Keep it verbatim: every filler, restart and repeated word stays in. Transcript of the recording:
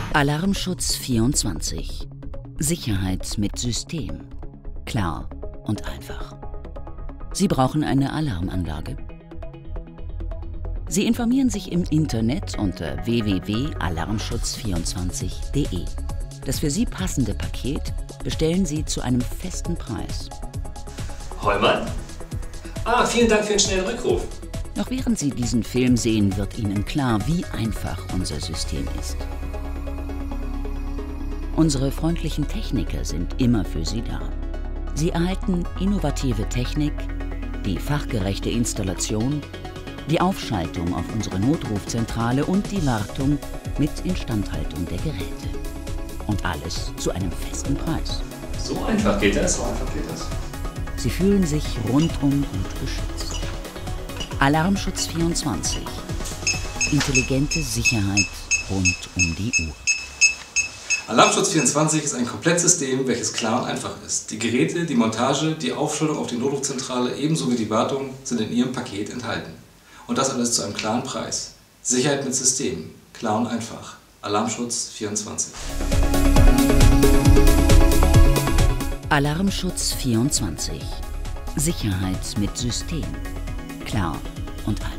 Alarmschutz vierundzwanzig. Sicherheit mit System. Klar und einfach. Sie brauchen eine Alarmanlage? Sie informieren sich im Internet unter w w w punkt alarmschutz vierundzwanzig punkt de. Das für Sie passende Paket bestellen Sie zu einem festen Preis. Heumann? Ah, vielen Dank für den schnellen Rückruf. Noch während Sie diesen Film sehen, wird Ihnen klar, wie einfach unser System ist. Unsere freundlichen Techniker sind immer für Sie da. Sie erhalten innovative Technik, die fachgerechte Installation, die Aufschaltung auf unsere Notrufzentrale und die Wartung mit Instandhaltung der Geräte. Und alles zu einem festen Preis. So einfach geht das? So einfach geht das. Sie fühlen sich rundum gut geschützt. Alarmschutz vierundzwanzig. Intelligente Sicherheit rund um die Uhr. Alarmschutz vierundzwanzig ist ein Komplettsystem, welches klar und einfach ist. Die Geräte, die Montage, die Aufstellung auf die Notrufzentrale ebenso wie die Wartung sind in Ihrem Paket enthalten. Und das alles zu einem klaren Preis. Sicherheit mit System. Klar und einfach. Alarmschutz vierundzwanzig. Alarmschutz vierundzwanzig. Sicherheit mit System. Klar und einfach.